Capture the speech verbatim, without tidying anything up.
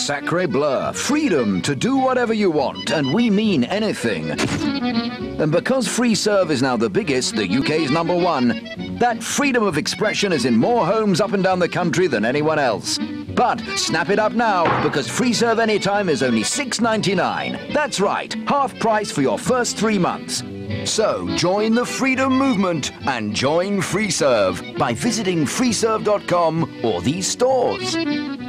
Sacre bleu. Freedom to do whatever you want, and we mean anything. And because Freeserve is now the biggest, the U K's number one, that freedom of expression is in more homes up and down the country than anyone else. But snap it up now, because Freeserve Anytime is only six ninety-nine. That's right, half price for your first three months. So join the freedom movement and join Freeserve by visiting freeserve dot com or these stores.